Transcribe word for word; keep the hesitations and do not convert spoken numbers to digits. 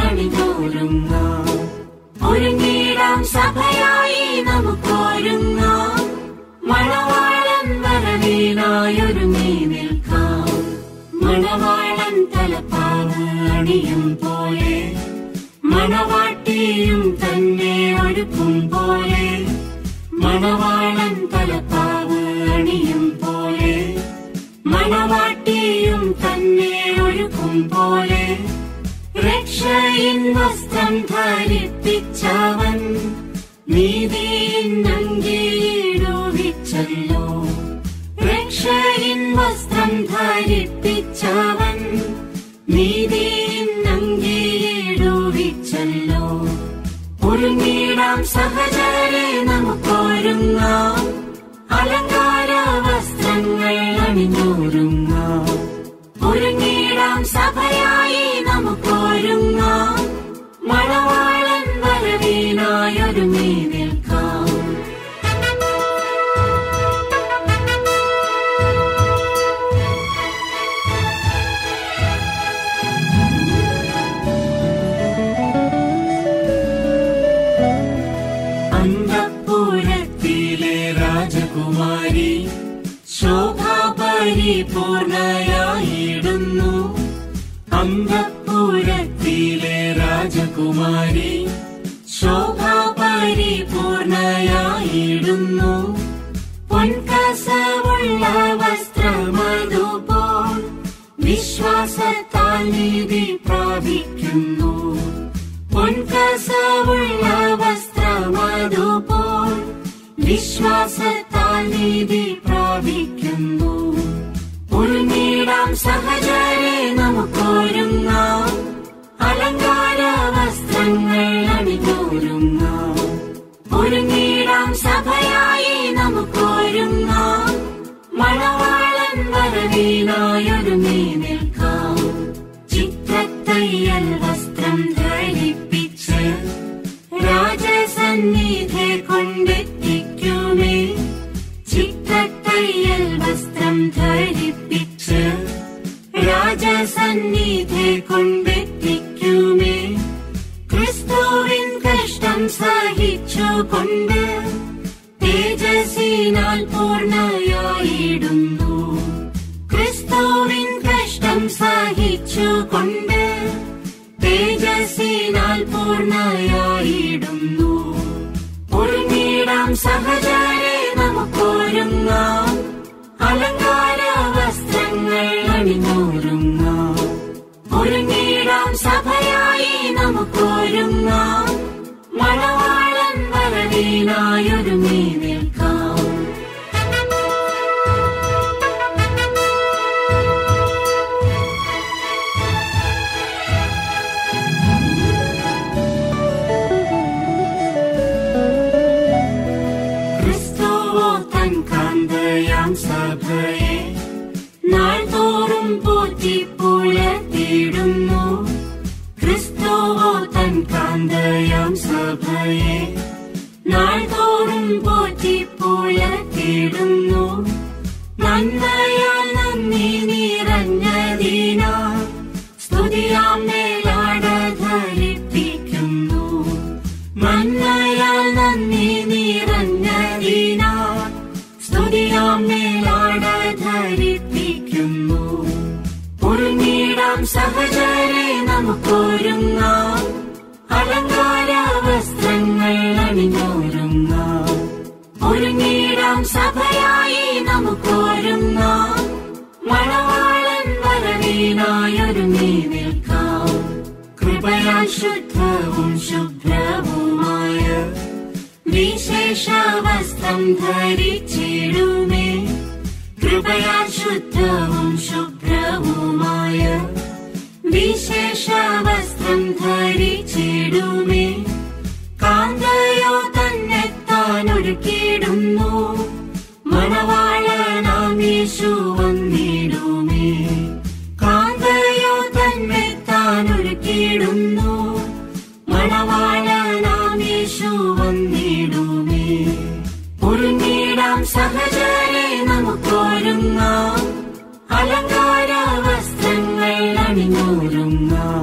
അണിഞ്ഞൊരുങ്ങാം. ഒരുങ്ങിടാം സഭയായി നമുക്കൊരുങ്ങാം. മണവാളൻ വരവിനായൊരുങ്ങി നിൽക്കാം. മണവാളൻ തലപ്പാവ് അണിയും പോലെ മണവാട്ടിയും തന്നെ ഒരുക്കും പോലെ. മണവാളൻ തലപ്പാവ് അണിയും പോലെ മണവാട്ടിയും തന്നെ ഒരുക്കും പോലെ. രക്ഷയിൻ വസ്ത്രം ധരിപ്പിച്ചവൻ നീതിയിൻ അങ്കിയിടുവിച്ചല്ലോ. രക്ഷയിൻ വസ്ത്രം ധരിപ്പിച്ചവൻ നീതിയിൻ അങ്കിയിടുവിച്ചല്ലോ. ഒരുങ്ങിടാം സഹചരെ നമുക്കൊരുങ്ങാം. അലങ്കാര വസ്ത്രങ്ങൾ അണിഞ്ഞൊരുങ്ങാം. ഒരുങ്ങിടാം സഭയായി നമുക്കൊരുങ്ങാം. മണവാളൻ വരവിനായൊരുങ്ങി നിൽക്കാം. അന്തഃപുരത്തിലെ രാജകുമാരി ശോഭാപരിപൂർണയായിടുന്നു. അന്തഃപുരത്തിലെ രാജകുമാരി ശോഭാപരിപൂർണയായിടുന്നു. പൊൻകസവുള്ള വസ്ത്രമതുപോൽ വിശ്വാസത്താൽ നീതി പ്രാപിക്കുന്നു. പൊൻകസവുള്ള വസ്ത്രമതുപോൽ വിശ്വാസത്താൽ നീതി പ്രാപിക്കുന്നു. ഒരുങ്ങിടാം സഹചരെ നമുക്കൊരുങ്ങാം. അലങ്കാര വസ്ത്രങ്ങൾ അണിഞ്ഞൊരുങ്ങാം. ഒരുങ്ങിടാം സഭയായി നമുക്കൊരുങ്ങാം. മണവാളൻ വരവിനായൊരുങ്ങി നിൽക്കാം. ചിത്രത്തയ്യൽ വസ്ത്രം ധരിപ്പിച്ച് രാജസന്നിധി കൊണ്ടെത്തിക്കുമേ. ചിത്രത്തയ്യൽ വസ്ത്രം ധരിപ്പിച്ച് രാജസന്നിധി കൊണ്ടെത്തിക്കുമേ. ക്രിസ്തുവിൻ കഷ്ടം സഹിച്ചുകൊണ്ട് തേജസ്സിനാൽ പൂർണ്ണയായിടുന്നു. ക്രിസ്തുവിൻ കഷ്ടം സഹിച്ചുകൊണ്ട് തേജസ്സിനാൽ പൂർണ്ണയായിടുന്നു. ഒരുങ്ങിടാം സഹചരെ നമുക്കൊരുങ്ങാം. അലങ്കാര വസ്ത്രങ്ങൾ അണിഞ്ഞൊരുങ്ങാം. ഒരുങ്ങിടാം സഭയായി നമുക്കൊരുങ്ങാം. മണവാളൻ വരവിനായൊരുങ്ങി നിൽക്കാം. കാന്തയാം സഭയെ നാൾതോറും പോറ്റി പുലർത്തിയിടുന്നു. ക്രിസ്തുവോ തൻ കാന്തയാം സഭയെ നാൾതോറും പോറ്റി പുലർത്തിയിടുന്നു. നന്മയാൽ നന്ദി നിറഞ്ഞതിനാൽ സ്തുതിയാം മേലാട ധരിപ്പിക്കുന്നു. നന്മയാൽ നന്ദി നിറഞ്ഞതിനാൽ സ്തുതിയാം മേലാട ധരിപ്പിക്കുന്നു. ഒരുങ്ങിടാം സഹചരെ നമുക്കൊരുങ്ങാം. അലങ്കാര വസ്ത്രങ്ങൾ അണിഞ്ഞൊരുങ്ങാം. ഒരുങ്ങിടാം സഭയായി നമുക്കൊരുങ്ങാം. മണവാളൻ വരവിനായൊരുങ്ങി നിൽക്കാം. കൃപയാൽ ശുദ്ധവും ശുഭ്രവുമായ വിശേഷ വസ്ത്രം ധരിച്ചിടുമേ. കൃപയാൽ ശുദ്ധവും ശുഭ്രവുമായ വിശേഷ വസ്ത്രം ധരിച്ചിടുമേ. കാന്തയോ തന്നെ താൻ ഒരുക്കിയിടുന്നു. മണവാളനാം യേശു വന്നിടുമേ. കാന്തയോ തന്നെ താൻ ഒരുക്കിയിടുന്നു. മണവാളനാം യേശു വന്നിടുമേ. ഒരുങ്ങിടാം സഹചരെ നമുക്കൊരുങ്ങാം. അലങ്കാര വസ്ത്രങ്ങൾ അണിഞ്ഞൊരുങ്ങാം.